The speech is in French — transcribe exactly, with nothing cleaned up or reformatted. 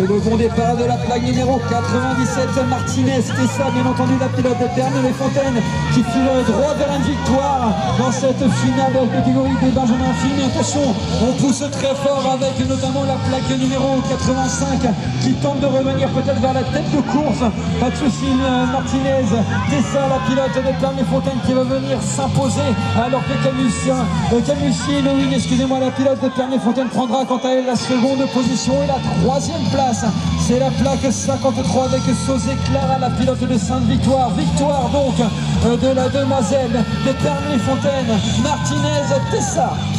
le bon départ de la plaque numéro quatre-vingt-dix-sept, Martinez. Tessa, bien entendu, la pilote de Ternay-les-Fontaines qui file droit vers une victoire dans cette finale de catégorie des Benjamin Film. Attention, on pousse très fort avec notamment la plaque numéro quatre-vingt-cinq qui tente de revenir peut-être vers la tête de course. Pas de souci, Martinez. Tessa, la pilote de Ternay-les-Fontaines qui va venir s'imposer alors que Camusien, euh, Camusier, Loïc, excusez-moi, la pilote de Ternay-les-Fontaines prendra quant à elle la seconde position et la troisième place. C'est la plaque cinquante-trois avec Sauzé Clara, la pilote de Sainte-Victoire. Victoire donc euh, de la demoiselle de Ternay-les-Fontaines, Martinez Tessa.